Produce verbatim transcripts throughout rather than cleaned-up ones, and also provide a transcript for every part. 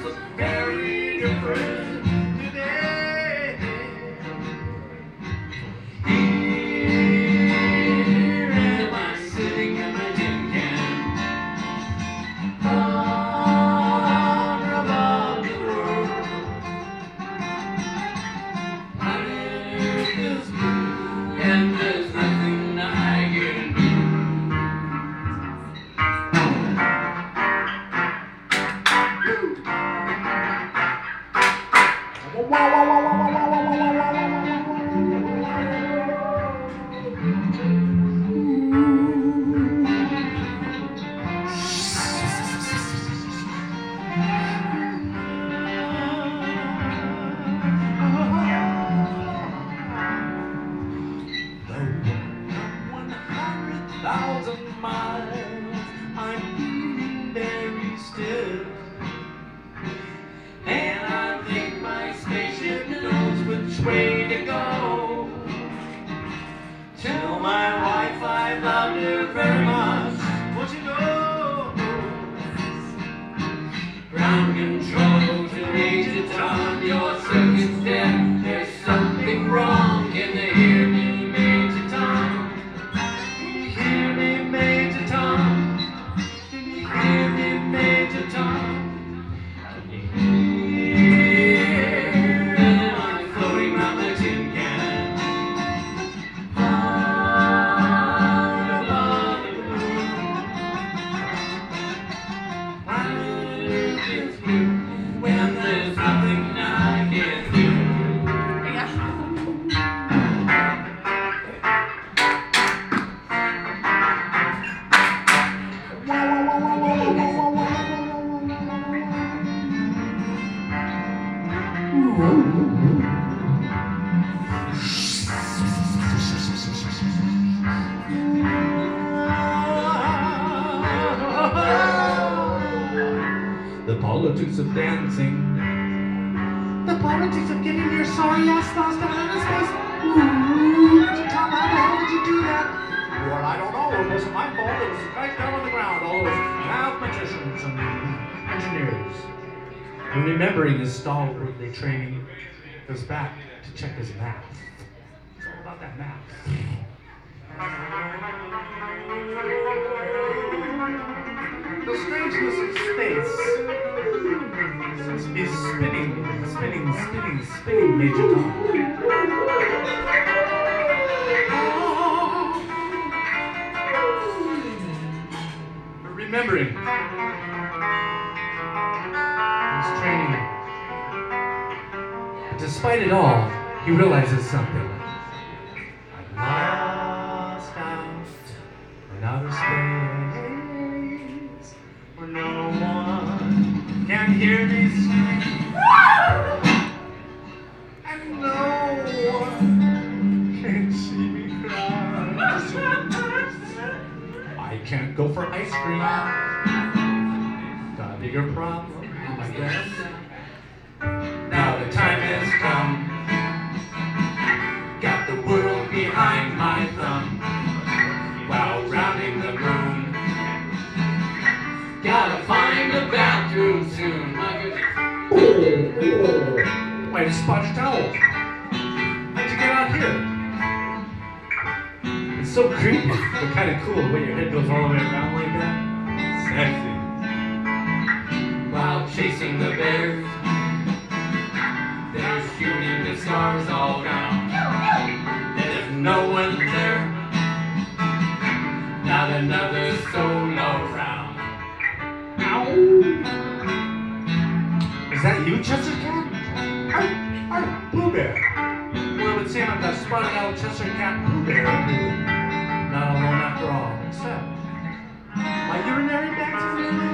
very different today. Here am I sitting in my tin can, far above the world. My earth is blue, and there's nothing I can do. Thousand miles, I'm feeling very still, and I think my spaceship knows which way to go. Tell my wife I love her very much. Won't you know? Ground control to Major Tom, your circuit's dead. There's something wrong. Can they hear me, Major Tom? Hear me, Major Tom. Can you hear me, Major Tom? Can you hear? And I'm floating round the tin can, far above the moon. My earth is blue, when there's nothing I can do. The politics of dancing, the politics of getting your sorry ass lost down in space. Ooh, Major Tom, how the hell did you do that? Well, I don't know. It wasn't my fault. It was the guys down on the ground, all those mathematicians and engineers. And remembering his stalwartly training, goes back to check his math. It's all about that math. The strangeness of space is spinning, spinning, spinning, spinning, Major Tom. But remembering his training, but despite it all, he realizes something. I'm lost out in outer space, where no one can hear me scream, and no one can see me cry. I can't go for ice cream. Got a bigger problem, I guess. Now the time has come. Got the world behind my thumb, while rounding the room. Gotta find a bathroom soon. Oh, oh. Wait, a sponge towel. How'd you get out here? It's so creepy, but kind of cool when your head goes all the way around like that. Sexy. While chasing the bears, they're shooting the stars all down. There's no one there. Not another soul around. Ow! Is that you, Chester Cat? Arr, arr, Pooh Bear. Well, it would seem I'm the spotted out Chester Cat Pooh Bear. Not alone after all, except my urinary bacteria.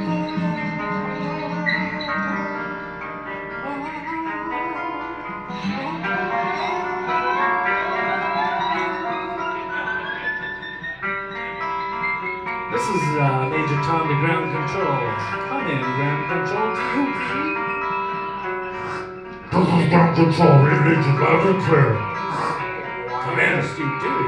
This is uh, Major Tom to ground control. Come in, ground control. Do you read? This is ground control. Read Major loud and clear. Command astute duty.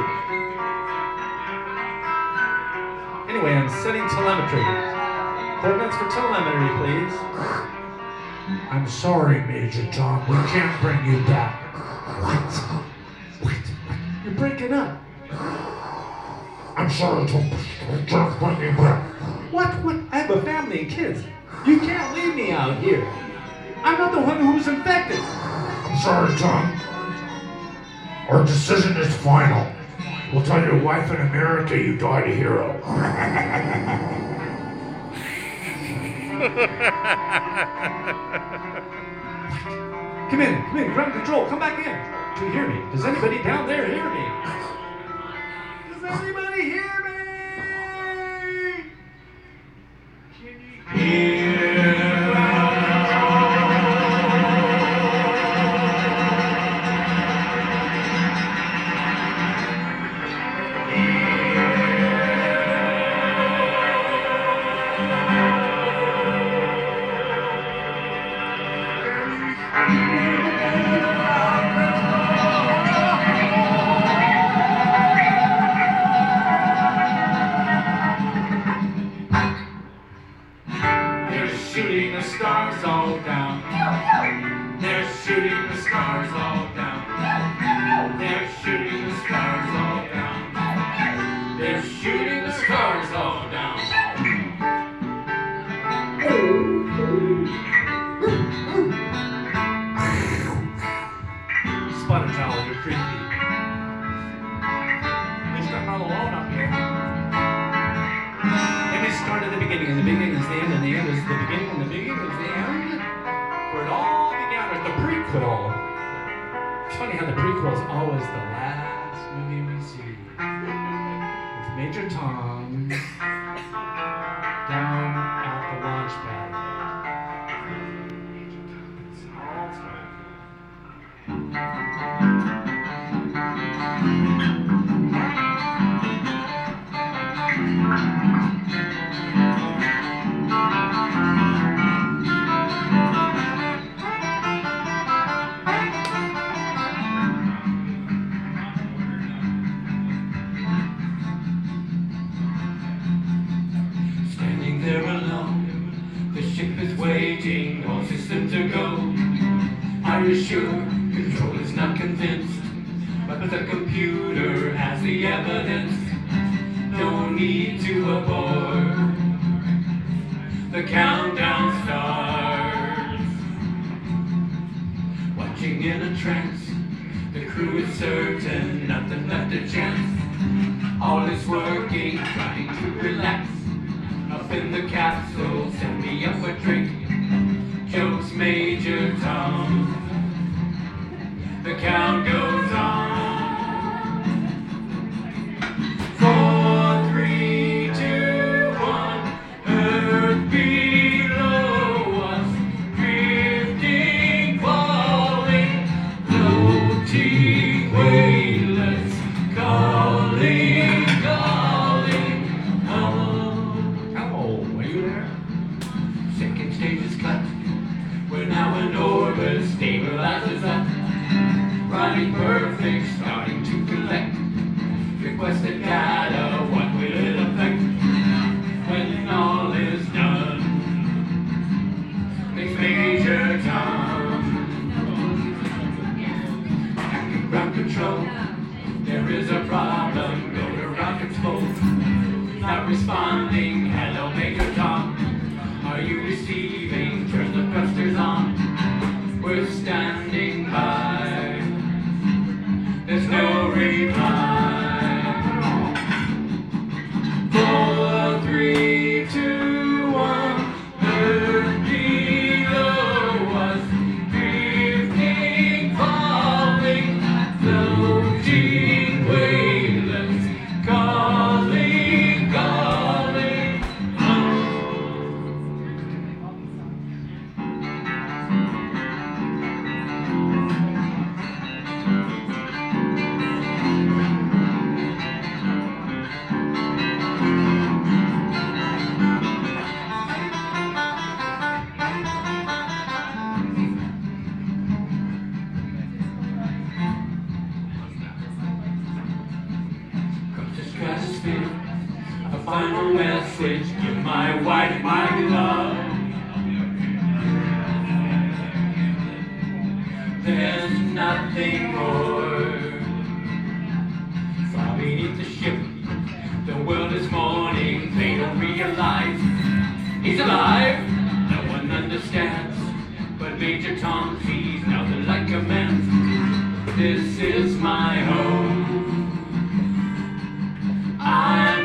Anyway, I'm setting telemetry. Coordinates for telemetry, please. I'm sorry, Major Tom. We can't bring you back. What? What? You're breaking up. I'm sorry, Tom. We can't bring you back. What? What? I have a family and kids. You can't leave me out here. I'm not the one who's infected. I'm sorry, Tom. Our decision is final. We'll tell your wife in America you died a hero. Come in, come in, ground control, come back in. Do you hear me? Does anybody down there hear me? Does anybody hear me? Can you hear? Shooting the stars all down. They're shooting the stars all down. They're shooting the stars all down. They're shooting the stars all down. Spotted owl, you're creepy. At least I'm not alone up here. Let me start at the beginning, and the beginning is the end, and the end is the beginning, and the beginning is the end. Where it all began with the prequel. It's funny how the prequel is always the last movie we see. With Major Tom down at the launch pad. It's all fun. Standing there alone, the ship is waiting, all systems are go. Are you sure? Control is not convinced, but the computer has the evidence. No need to abort. The countdown starts. Watching in a trance, the crew is certain, nothing left to chance. All is working, trying to relax. Up in the capsule, send me up a drink. Jokes Major Tom. The count goes on. Four, three, two, one. Earth below us, drifting, falling, floating, weightless, calling, calling. Hello, hello, are you there? Second stage is cut. We're now in orbit, stabilizers up. Running perfect, starting to collect. Requested data, what will it affect? When all is done, it's Major Tom. Active ground control, there is a problem. Go to rockets mode. Not responding, hello Major Tom. Are you receiving? Turn the thrusters on. We're standing by. There's no reply. Four, three, two, one. Earth below us, drifting, falling, floating, weightless, calling, calling. A final message, give my wife my love. Major Tom, she's nothing like a man. This is my home. I'm